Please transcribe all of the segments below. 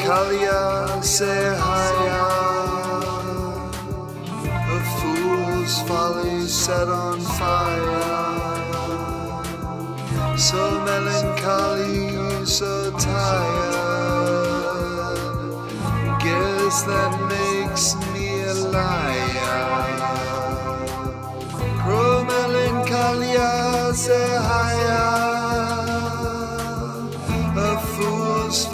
Melancholia say hiya, a fool's folly set on fire. So melancholy, so tired, guess that makes me a liar. Pro melancholia say hiya, a fool's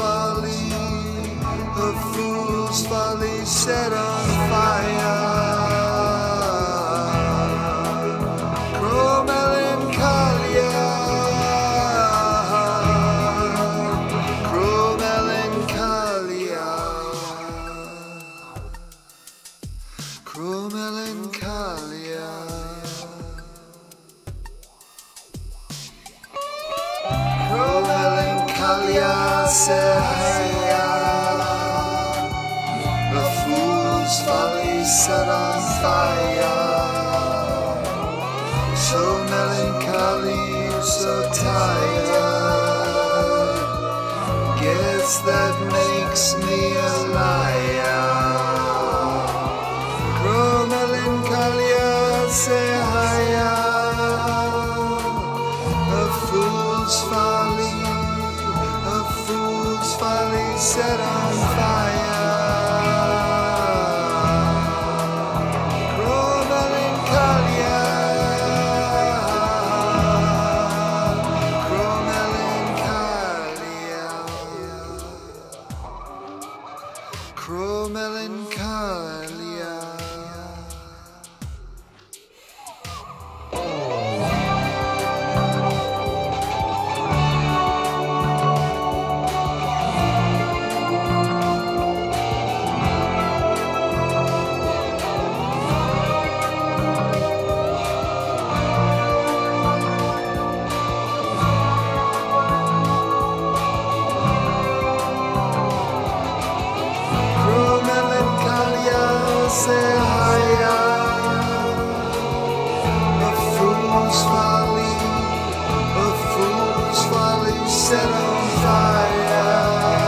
folly set on fire. Pro melancholia, pro melancholia, pro melancholia. Pro melancholia say hiya, a fool's folly set on fire. So melancholy, so tired, guess that makes me a liar. Pro melancholia say hiya, a fool's folly set on fire. Pro melancholia. Say hiya, a fool's folly set on fire.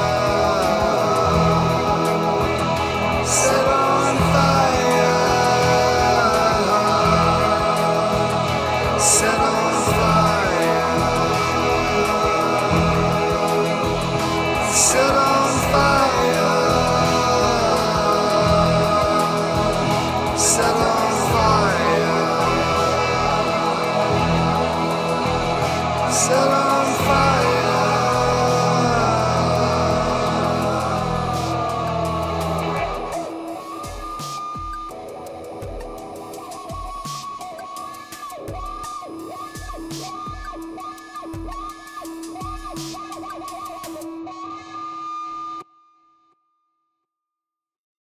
Set on fire. Set on fire. Set on fire. Set on fire. Set on